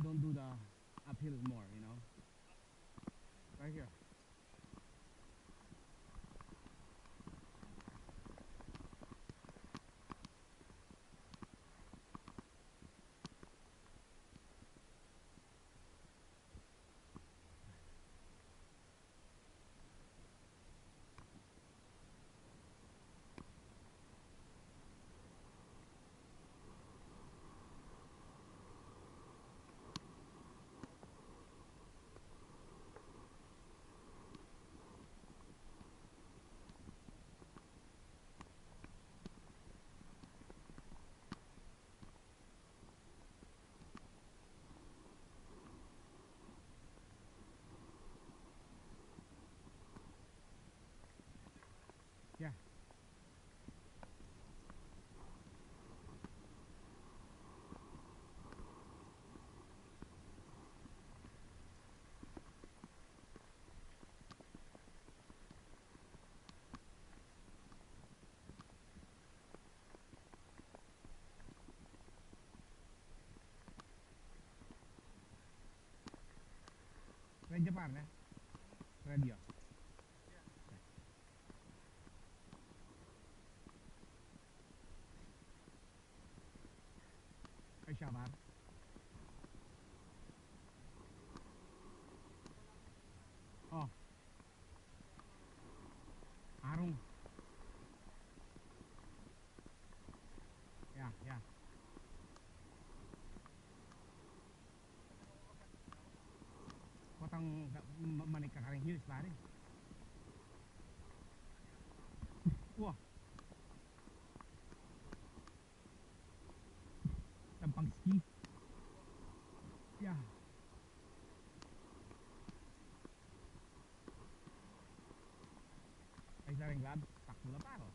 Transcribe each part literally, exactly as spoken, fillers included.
don't do the uphill more, you know. Right here. Yeah. Medyo parne. Radio. Ay siya par. Oh, arung. Yeah, yeah. Potang manik ka karing hills pare. Wah, tampang ski. Yeah. Ay sa ring lab, takbo na paro.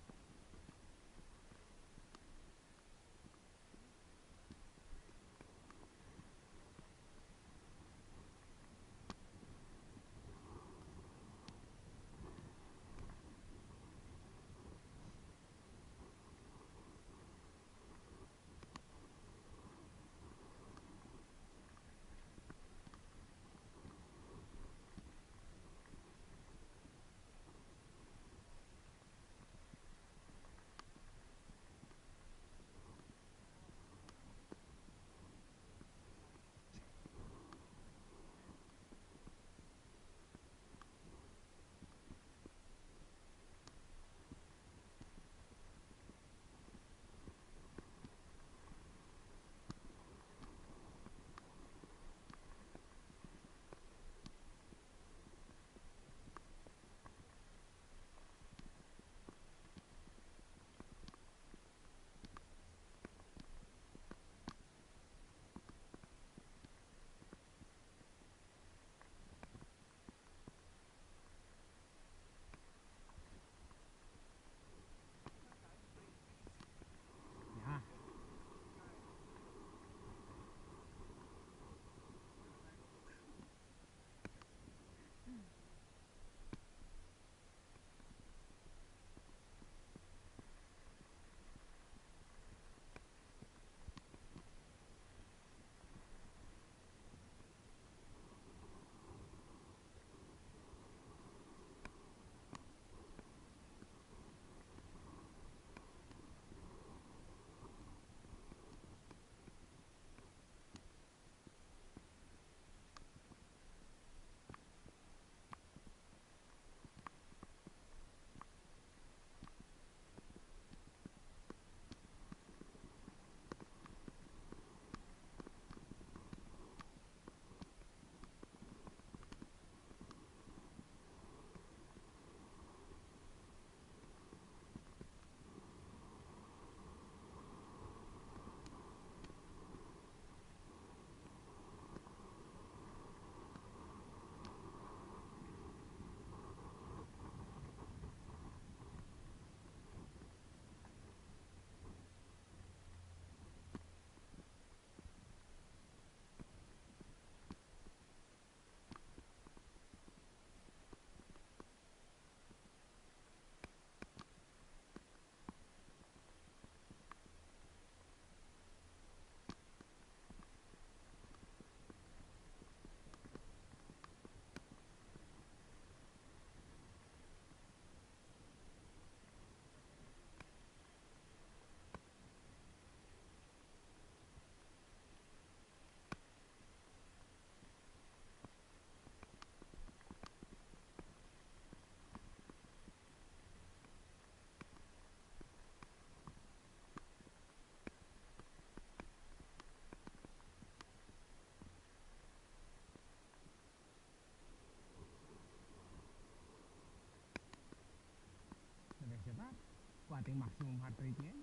ating maximum heart rate ngayon.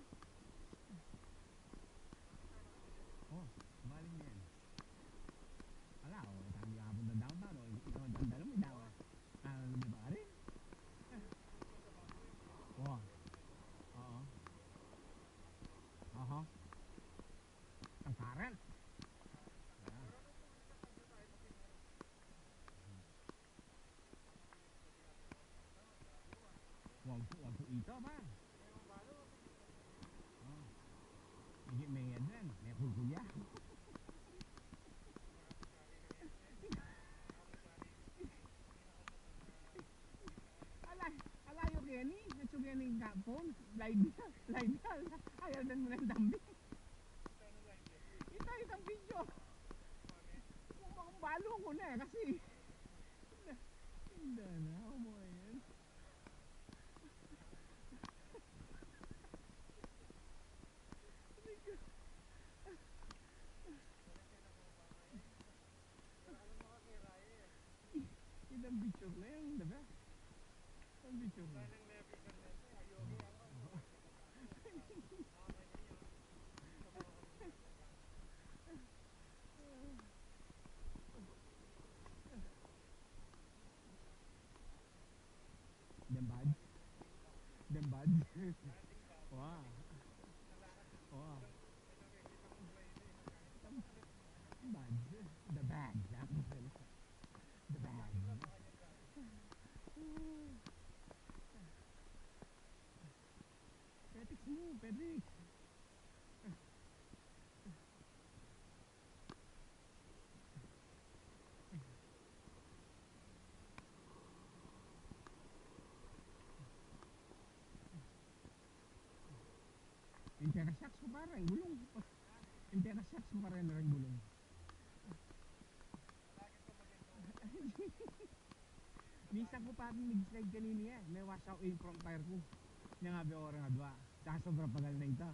Oh, baling yan. Ala, oh, tayo kahapon na downtown, oh. Ikaw ang dala mo, daw. Ah, di ba rin? Oh, oo. Oho. Ang current. Ah. Wag po, wag po ito ba? Oh. May may yan, may kulkulya. Alay, alayo kaya ni, natsug yan yung kapon, live na, live na, ayaw din mo ng dambi. Ito, itong video. Kung balo ko na eh, kasi, hindi na, mo yan. Itong video na yung, diba? Itong video na. Them bad? Them bad? Wow. Wow. Bad. The bad. The bad. Petix mo, Petix. Yung pera-shocks ko parang gulong. Yung pera-shocks ko parang narang gulong. Minsan ko parang nag-slide kanina yan. May wash out yung front tire ko. Nga nga ba oras nga dwa. Saka sobrang pagal na ito.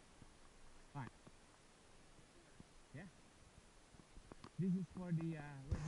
Fine. Yeah. This is for the uh,